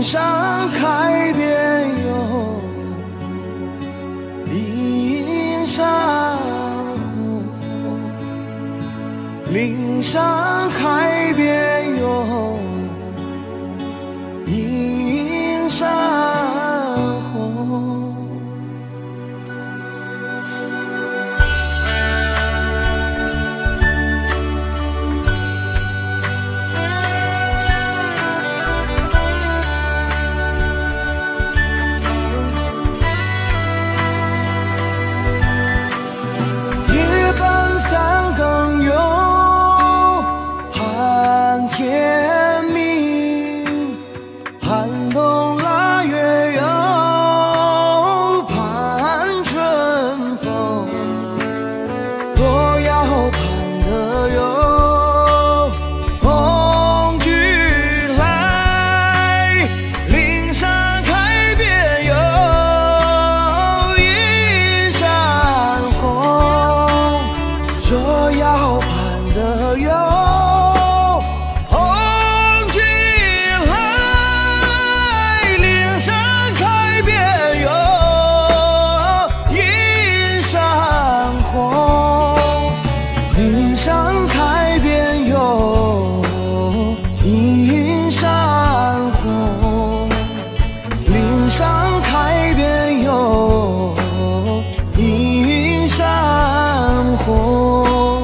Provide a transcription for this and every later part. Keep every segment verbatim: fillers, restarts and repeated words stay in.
山海边有映山红，灵山海边有映山红。夜半三更有盼天明，寒冬腊月有盼春风。若要盼得有红菊来，灵山开遍有映山红。若要盼得有红菊来，灵山开遍有映山红。灵山开遍有映山红，灵山开遍有映山红。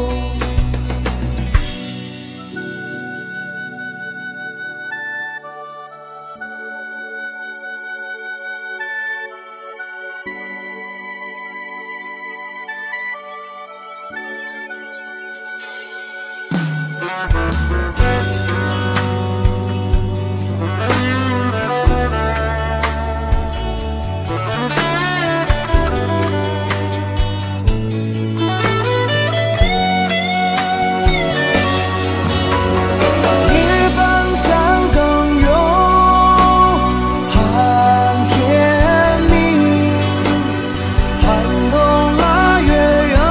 夜半三更有盼天明，寒冬腊月有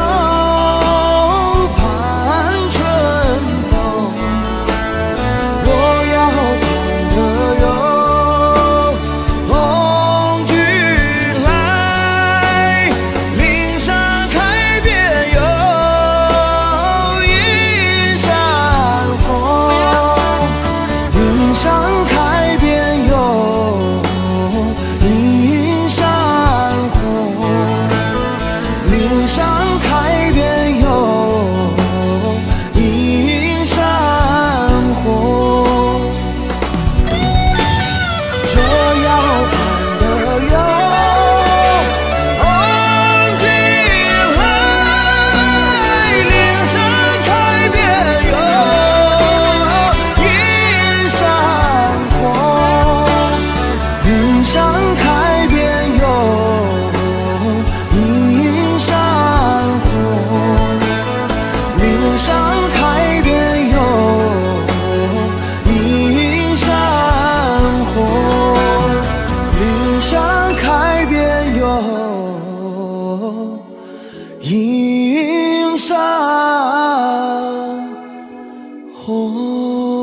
盼春风。若要盼得有红菊来，灵山开遍有映山红。灵山开遍有映山红，灵山开遍有映山红。若要盼得有红菊来，灵山开遍有映山红，灵山开遍有映山红，灵山开遍有映山红，灵山开遍有映山红。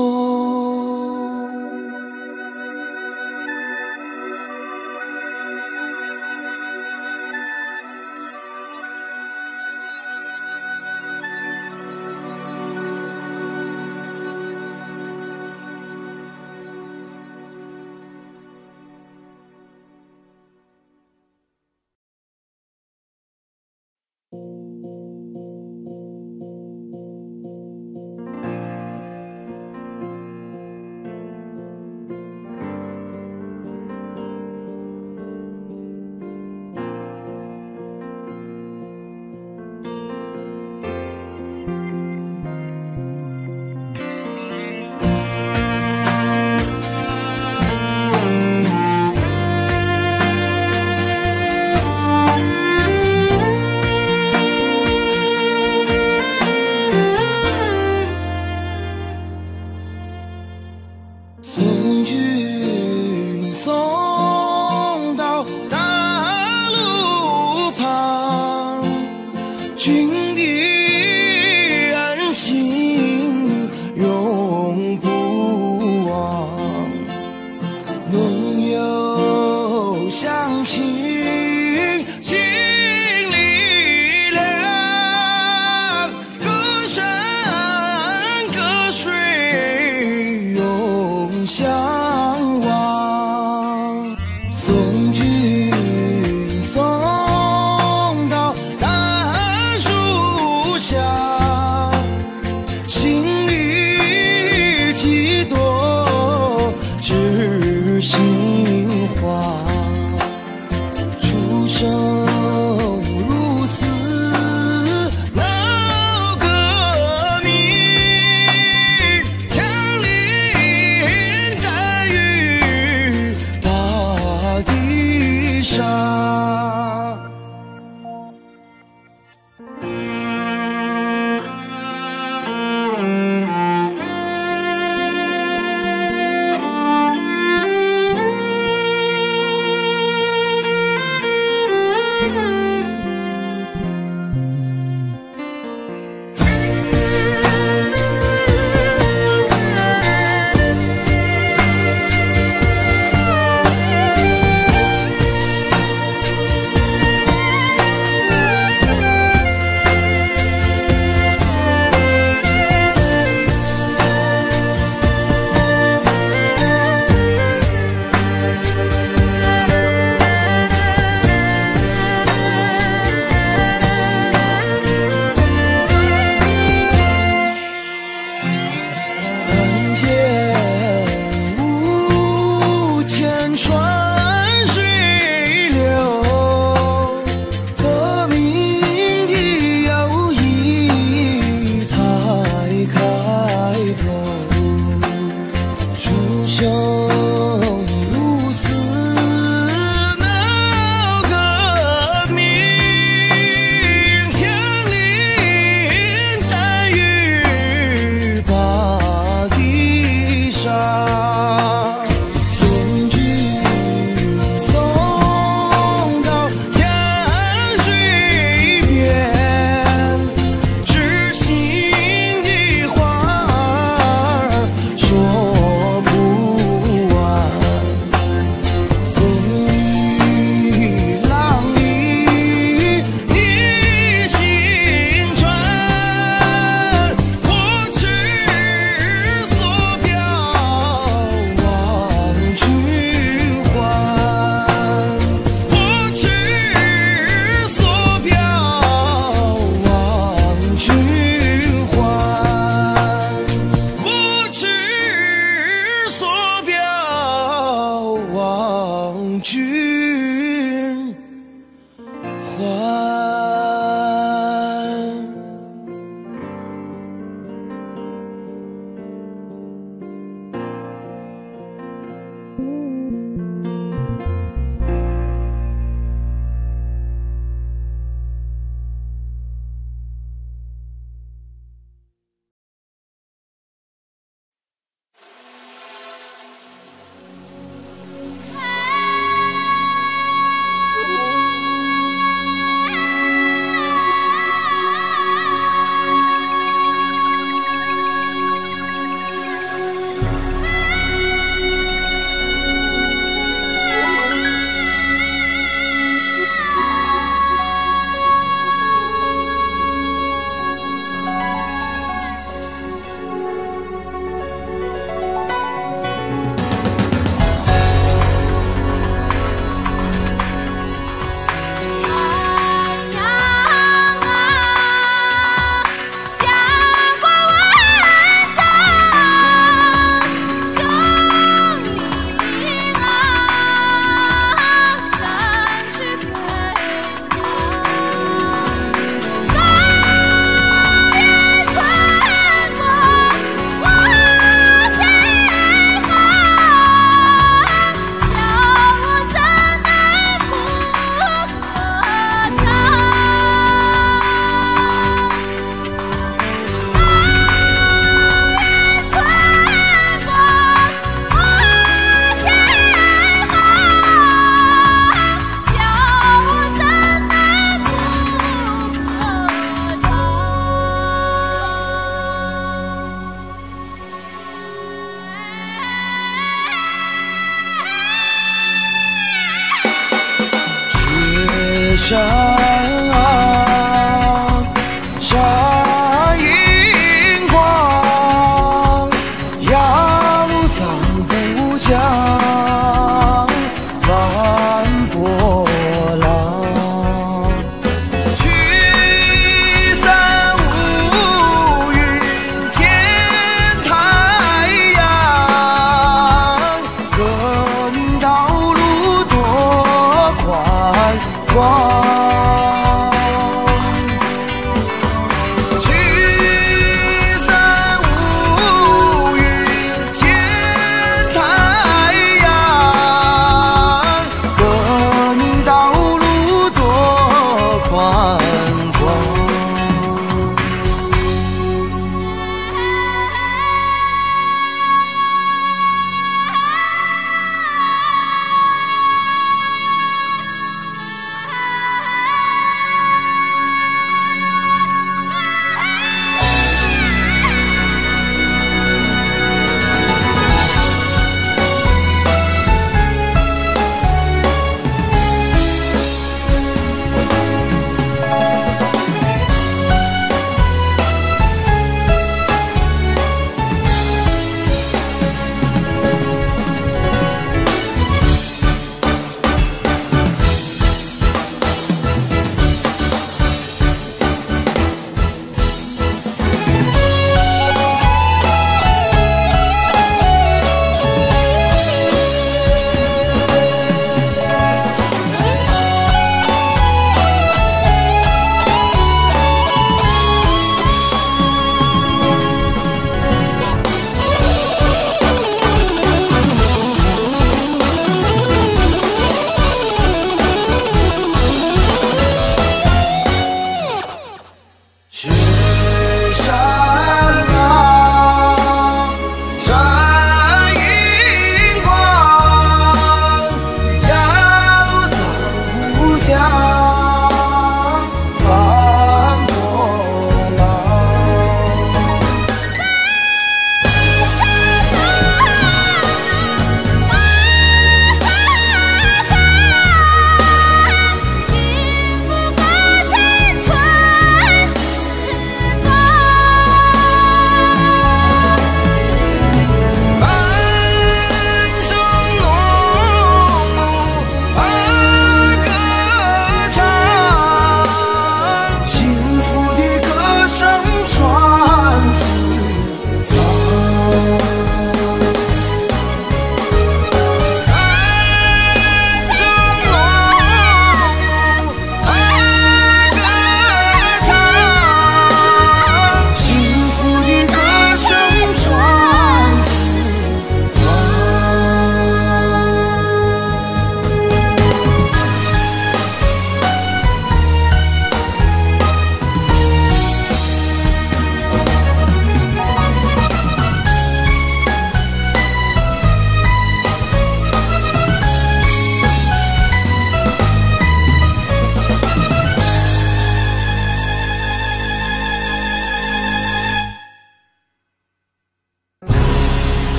送君送到大路旁，君的恩情永不忘。浓望，送君送到大树下，心里几朵知心花，出生入死。 川水流，革命的友谊才开头。出生入死闹革命，枪林弹雨把地杀。 君还。山啊，闪银光，耀藏不尽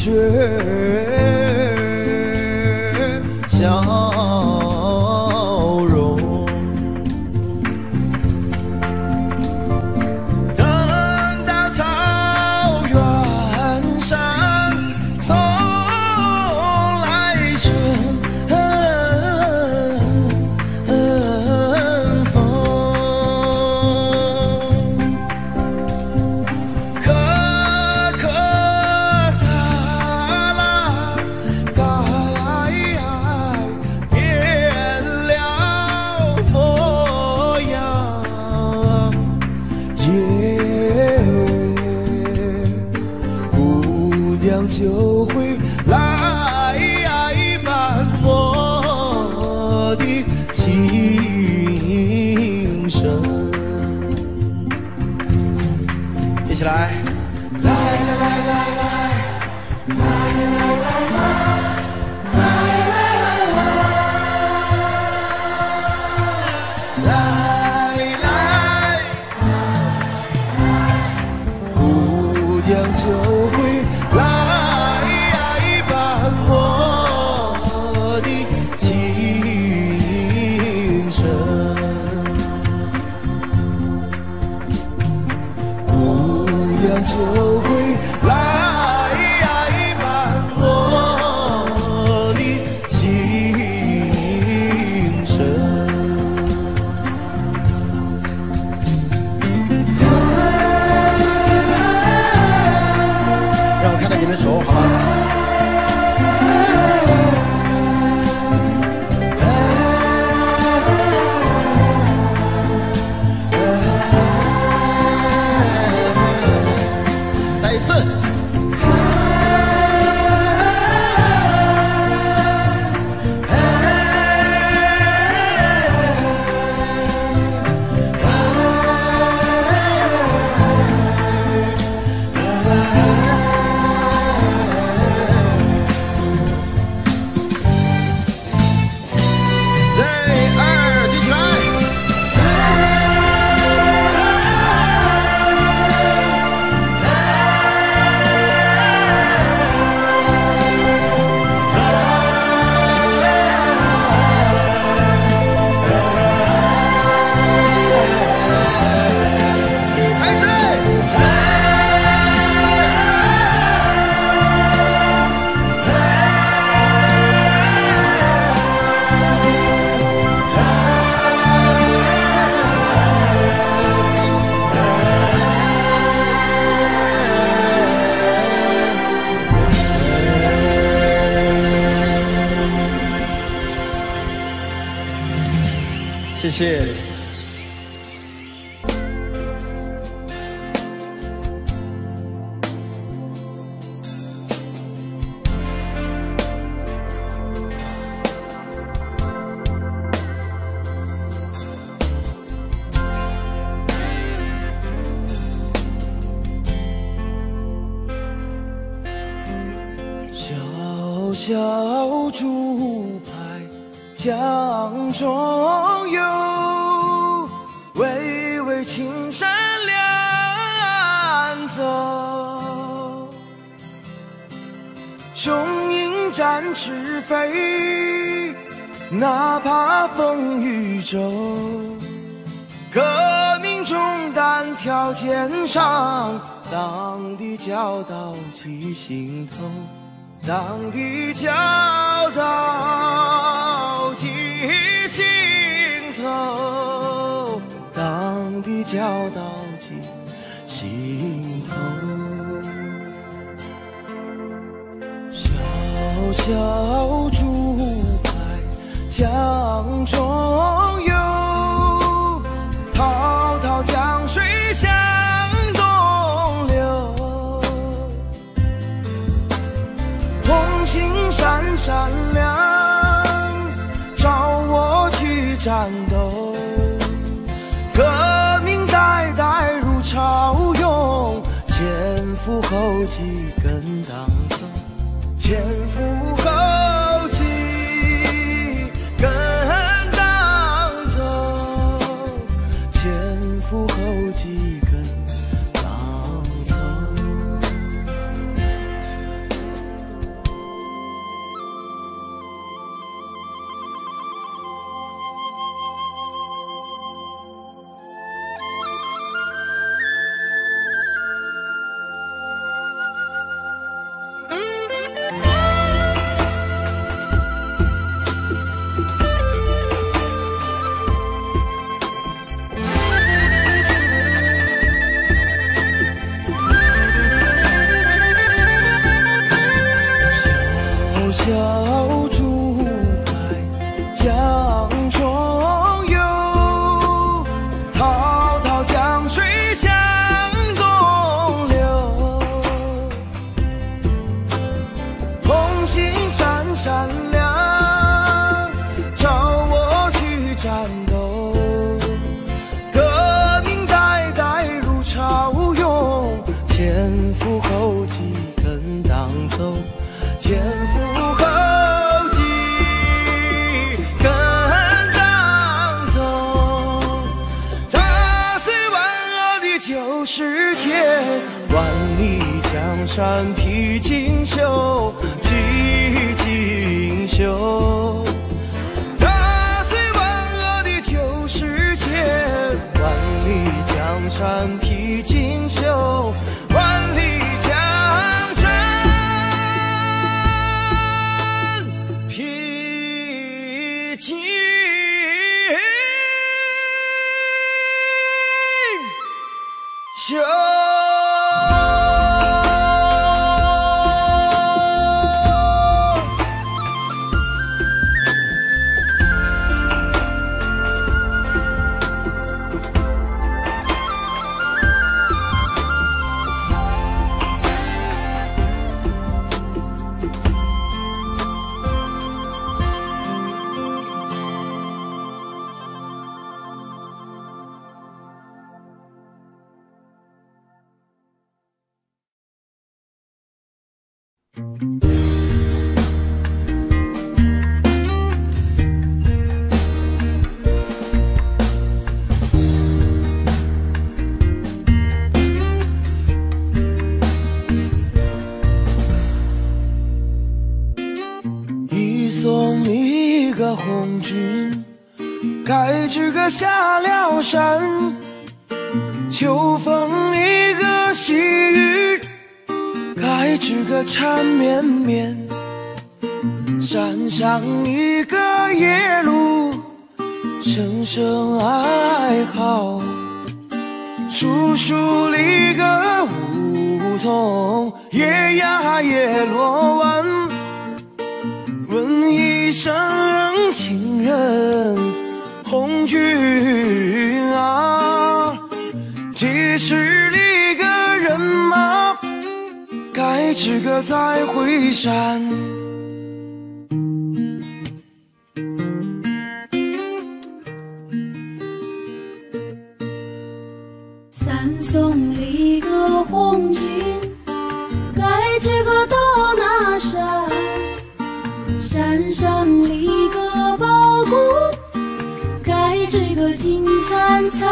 却笑容。等到草原上送来春风，可可塔拉盖变了模样，夜姑娘就会来伴我的琴声。一起来，来来来来来，来来，姑娘就会来伴我的琴声，姑娘就会来伴我的琴声。让我看到你们手，好吗？再一次。谢谢。小小竹排江中游，巍巍青山两走，雄鹰展翅飞，哪怕风雨骤。革命中单挑肩上，党的教导记心头。党的教导记心头，党的教导记心头。小小竹排江中游，滔滔江水向东流。红星闪闪亮，召我去战斗。革命代代如潮涌，前赴后继跟党走，前赴后继跟党走，前赴后继跟党走。 旧世界，万里江山披锦绣，披锦绣。踏碎万恶的旧世界，万里江山披锦绣，万里江山披锦绣。送你一个红军，该知个下了山，秋风一个细雨，该知个缠绵绵。山上一个夜路，声声哀嚎。树树里个梧桐，夜呀夜落晚。问一声情人红军啊，几十里个人马，该知个再回山。 三送里个红军，该知个到那山。山上立个宝骨，该知个金灿灿。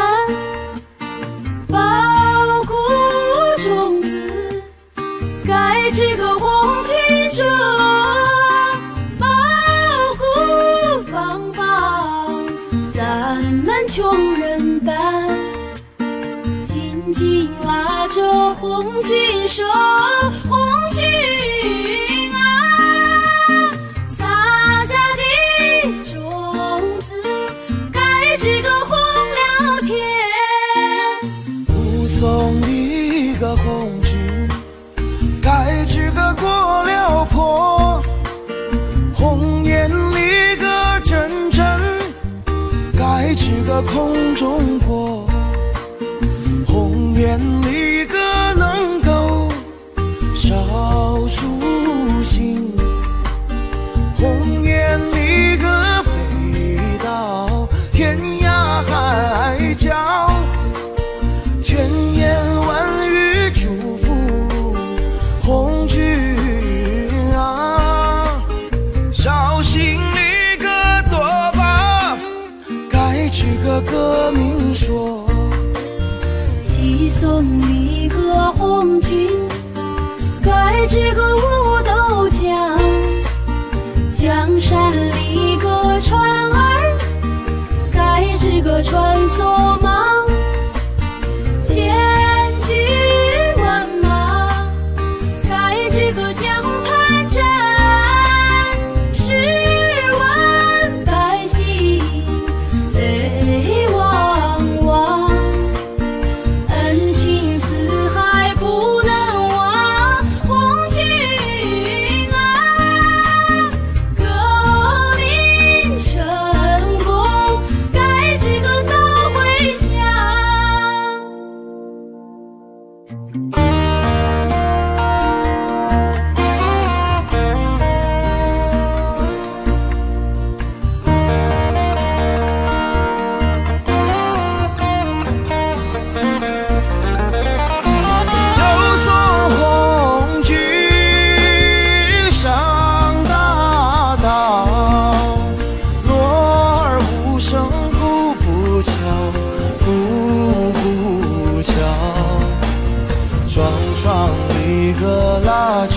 宝骨中子，该知个红军中。宝骨帮帮咱们穷人办，紧紧拉着红军手，红军。这个红了天， 护送一个红军，该知个过了坡。红颜里个真真，该知个空中过。红颜里个能够少数心，红颜里个飞到天涯海角，千言万语祝福红军啊。绍兴里个多把，该知个革命说。 七送里个红军，该知个武斗江。江山里个船儿，该知个穿梭忙。千军万马，该知个江畔站。十万百姓泪汪汪，恩情四海不能忘。红军啊，革命成功，该知个早回乡。 着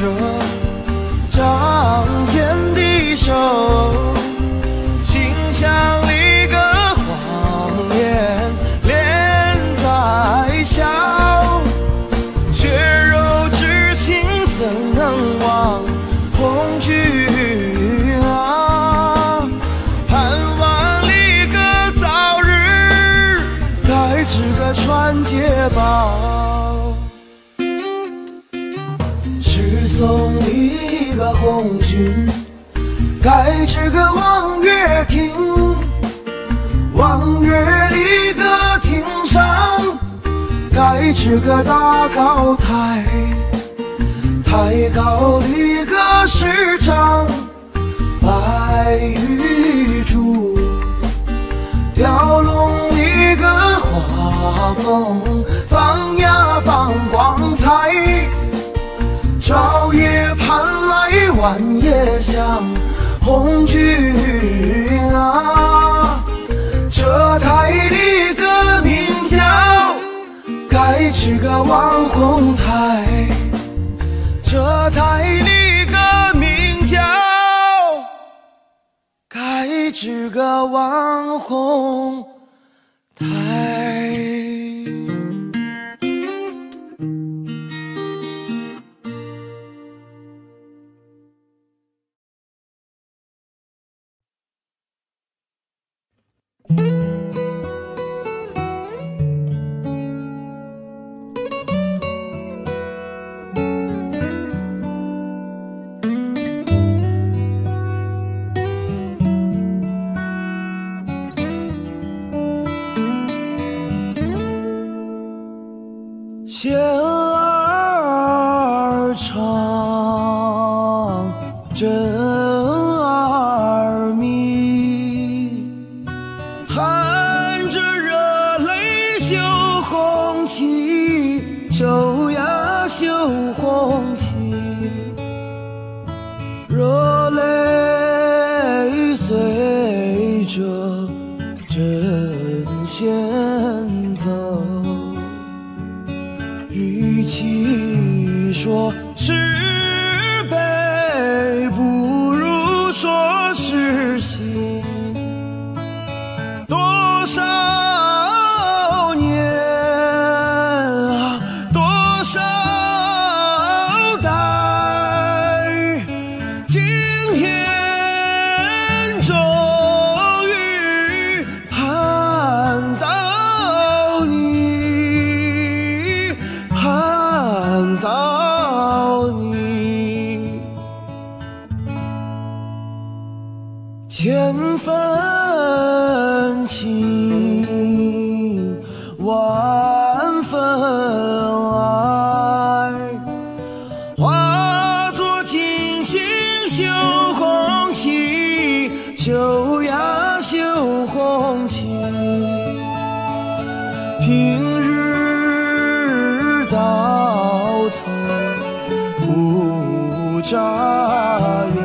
仗剑的手，心像一个谎言连在笑，血肉之情怎能忘红军啊，盼望离歌早日该知个传捷报，是送一个红军该知个望月亭，望月离歌亭上该知个大高台，太高离歌十丈白玉柱，雕龙离歌画风放呀放光彩，朝夜盼来晚夜香红军啊，这台离歌名叫该知个望红台，这台离歌名叫该知个望红台。弦儿长，针儿密，含着热泪绣红旗，绣呀绣红旗，热泪随着针线走，与其说是悲，不如说是喜。多少年啊，多少代，今天终于盼到你，盼到你，千分情，万分爱，化作金星绣红旗，绣呀绣红旗，平日到头不眨眼，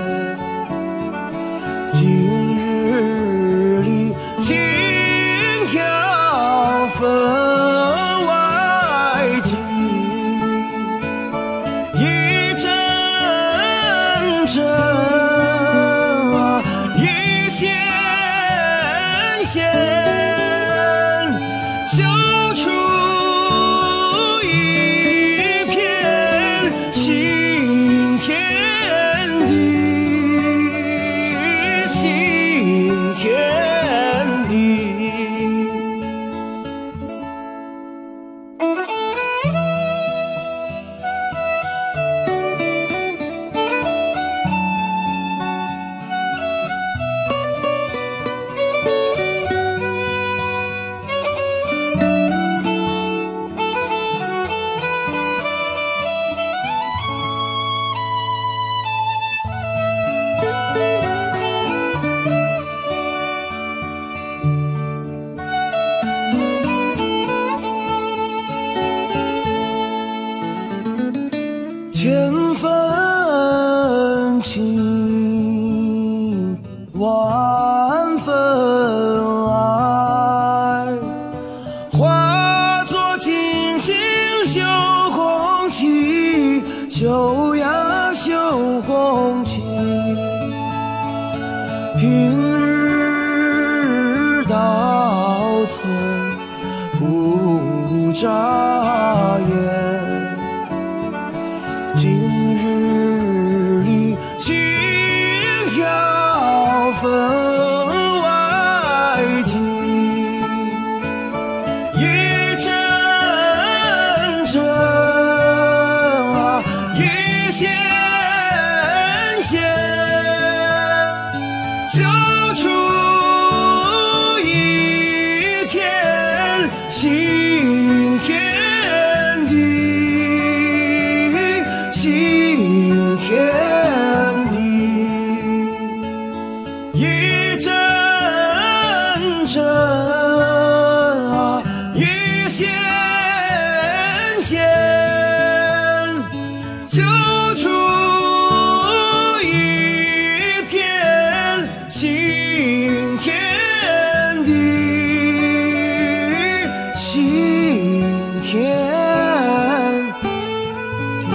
今日里心跳分外急，一阵阵啊，一线线绣出一片新天地，新天地。千分情，万分爱，化作金星绣红旗， 秀呀秀红旗，平日到村不眨眼，今日里心跳分外急，一阵阵啊一线线绣出一片新天地，新天地，一阵阵啊一线线绣出一片新天地，新天地。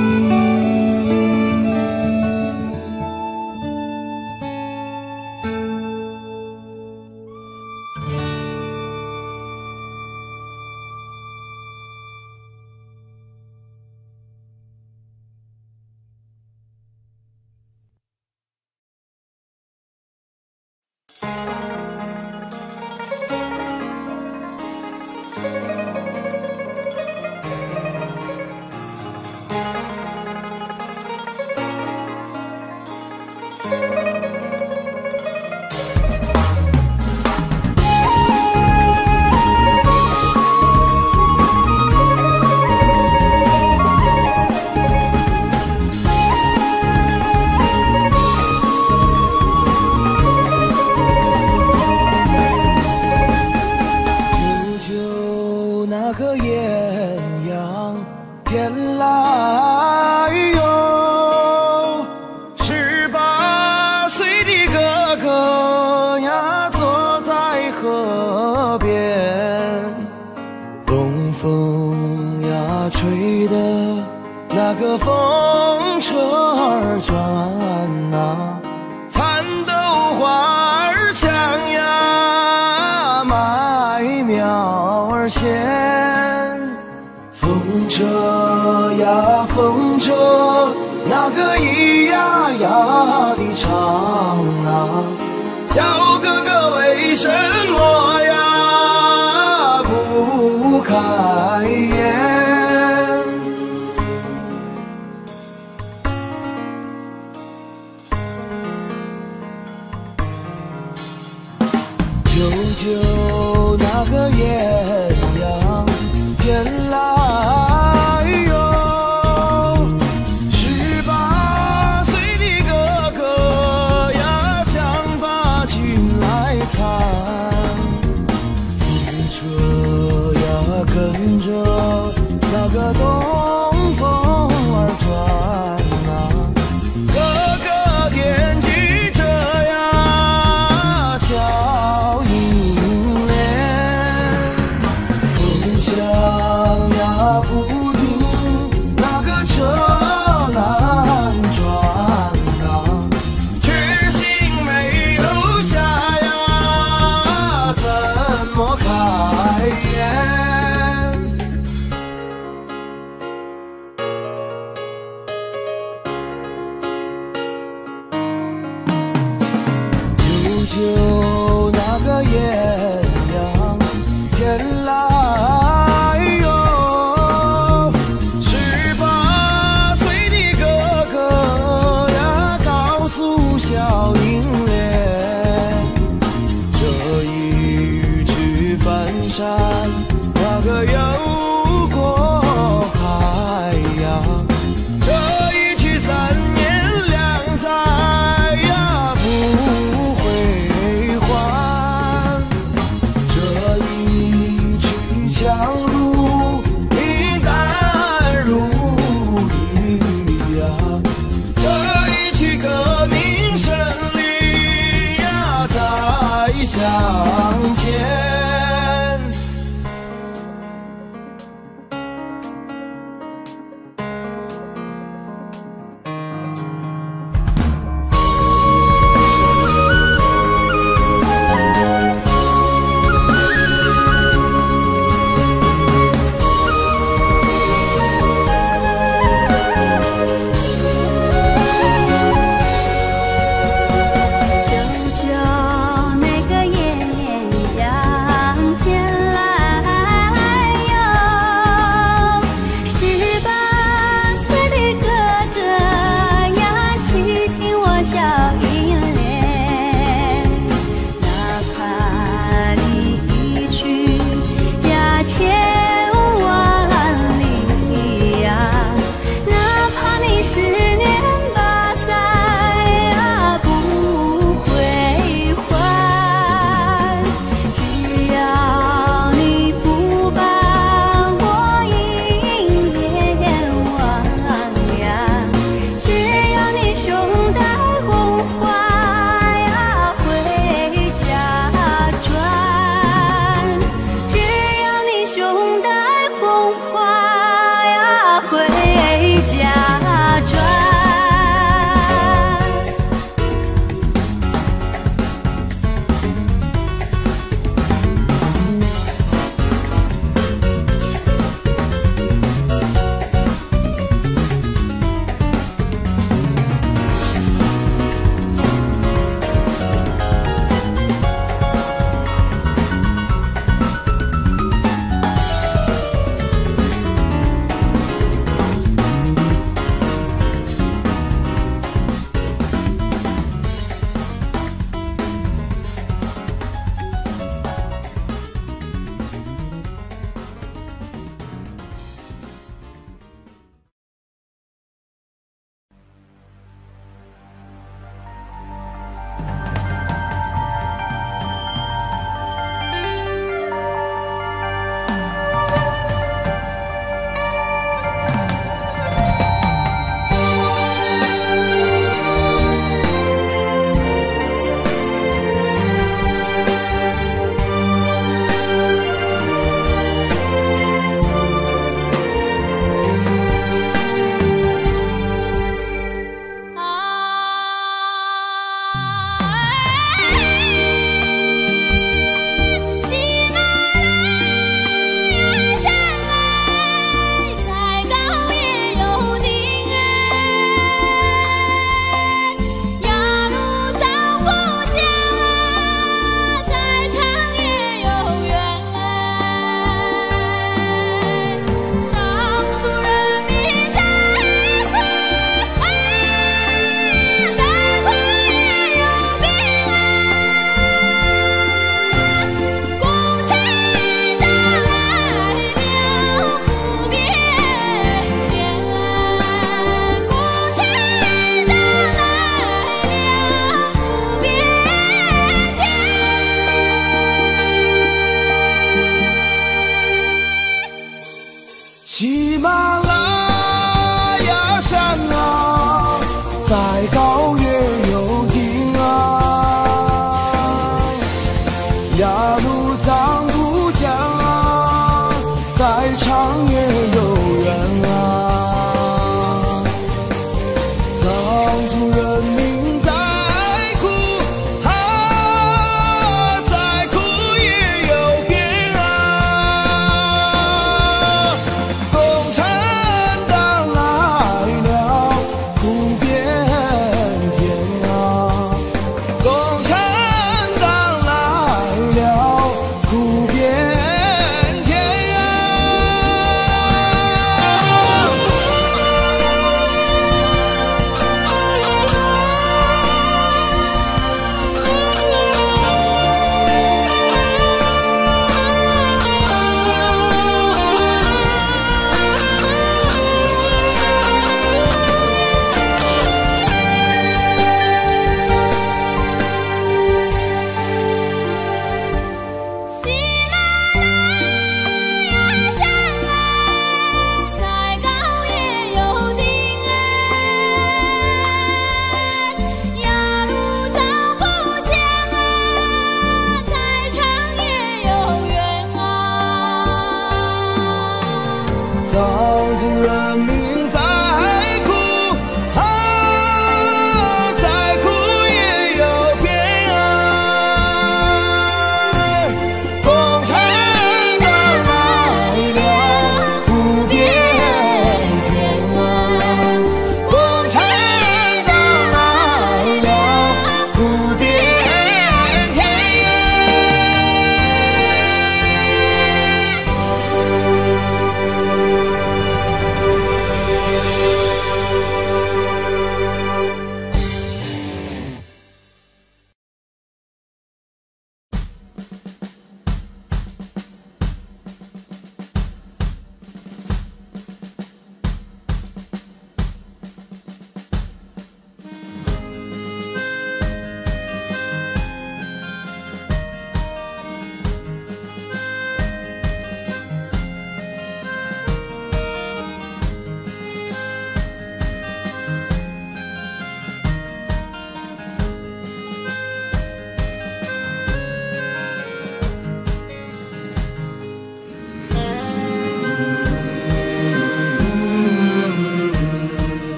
九九那个艳阳天来哟，十八岁的哥哥呀，坐在河边，东风呀吹的那个风车儿转呐，蚕豆花儿香呀，麦苗儿鲜，风车呀风车，那个咿呀呀的唱啊，小哥哥为什么呀不开眼？九九那个艳阳天来哟，十八岁的哥哥呀，想把军来参，风车呀跟着那个东风儿转啊，哥哥惦记着呀小银莲，风响呀不停，那个车难转啊，决心没有下呀，怎么开眼？ 快呀回家转。 喜马拉雅山啊，在高原有定啊，雅鲁藏布江啊，在长野有缘啊，藏族人民在哭啊，在哭也有变啊。共产党来了，苦变天啊！共产党来了，苦变天啊！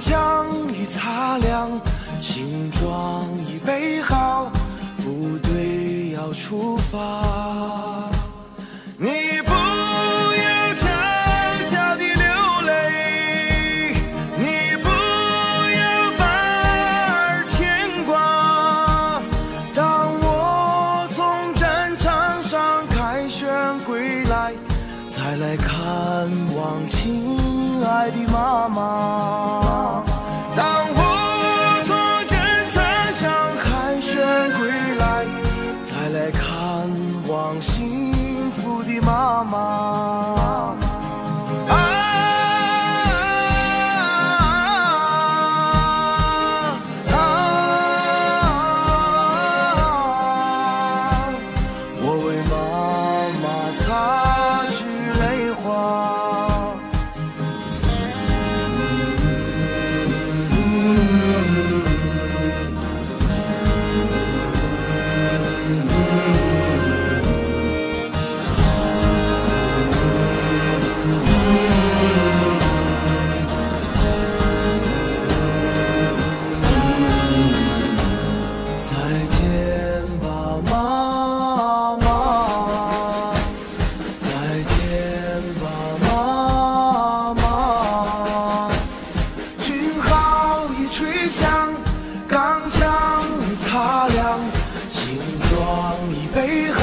枪已擦亮，行装已备好，部队要出发。你不要悄悄地流泪，你不要反而牵挂。当我从战场上凯旋归来，再来看望亲爱的妈妈。当我从战场上凯旋归来，再来看望幸福的妈妈。啊啊啊！我为妈妈擦去泪花。再见吧，妈妈！再见吧，妈妈！军号已吹响，钢枪已擦亮，行装已备